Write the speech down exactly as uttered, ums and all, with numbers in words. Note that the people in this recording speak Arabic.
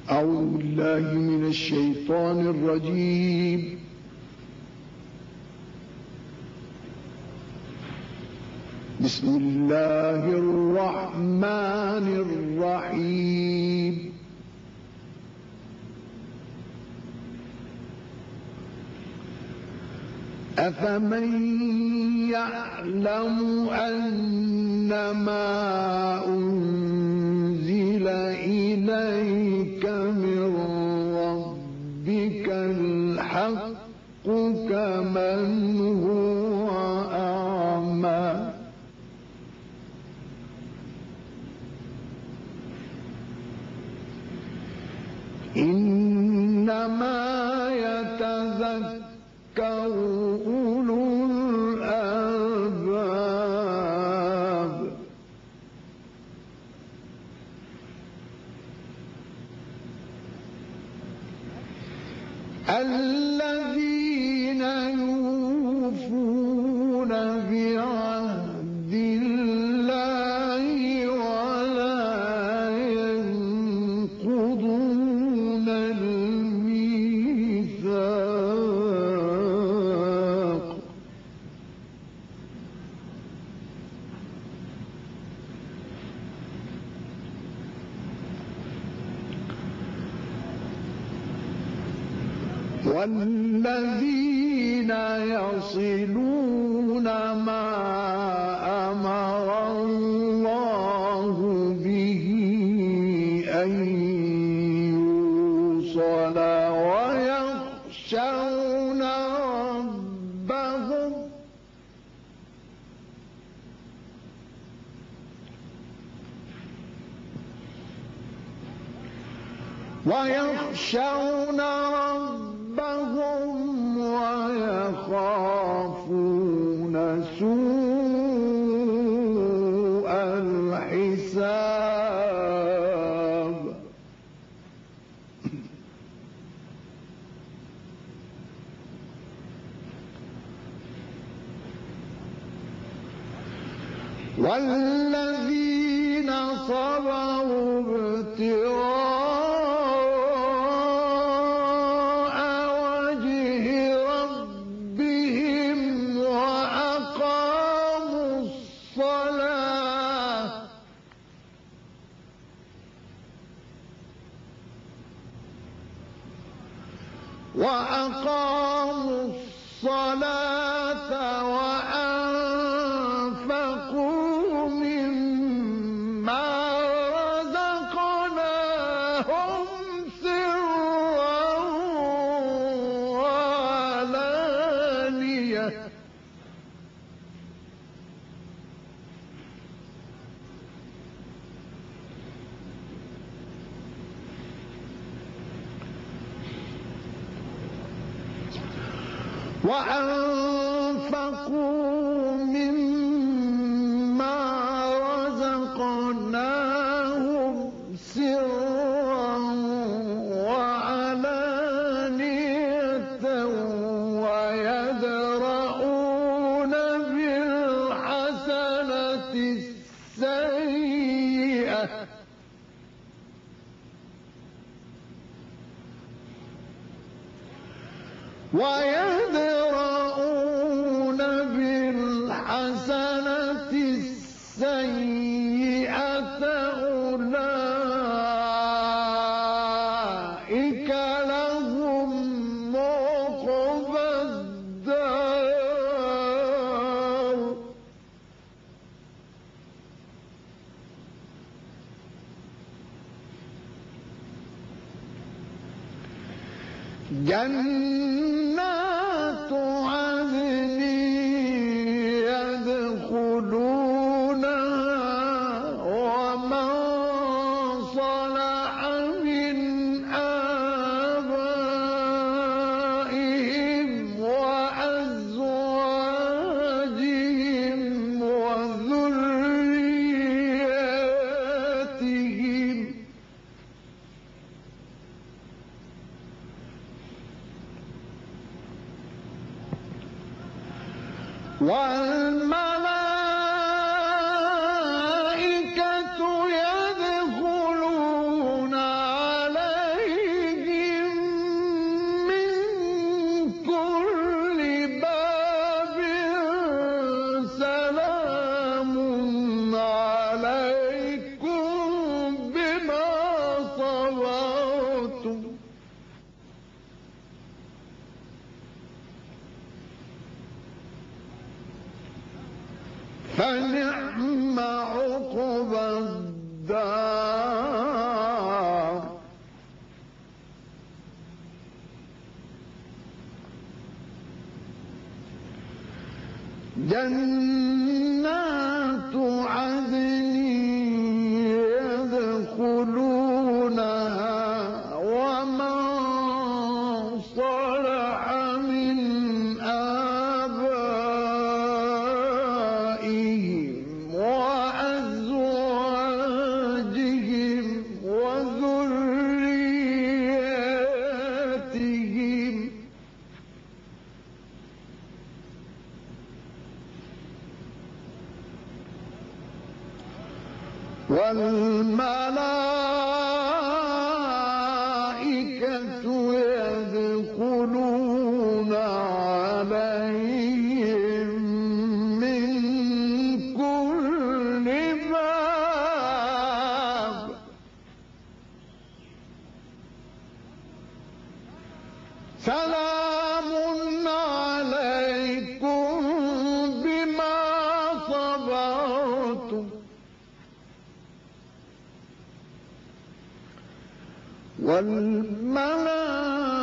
أعوذ بالله من الشيطان الرجيم. بسم الله الرحمن الرحيم. أفمن يعلم أنما أنزل إليك من ربك الحق كمن هو أعمى إنما يتذكر أولو الألباب. الذين يوفون بعهد الله ولا ينقضون الميثاق. والذين يصلون ما أمر الله به أن يوصل ويخشون ربهم ويخشون ربهم ويخافون سوء الحساب. والذين صبروا ابتغاء وجه ربهم وأقاموا الصلاة وأقاموا الصلاة وأنفقوا مما رزقناهم سرا وعلانية وأنفقوا مما رزقناهم سرا وعلانية ويدرؤون بالحسنة السيئة ويدرؤون بالحسنة السيئة أولئك لهم عقبى الدار جنات عدن يدخلونها ومن صلح من آبائهم وأزواجهم وذرياتهم والملائكة يدخلون عليهم فنعم عقبى الدار. جنات عدن يدخلونها ومن صلح من آبائهم وأزواجهم وذرياتهم والملائكة يدخلون عليهم من كل باب سلام عليكم بما صبرتم والملائكة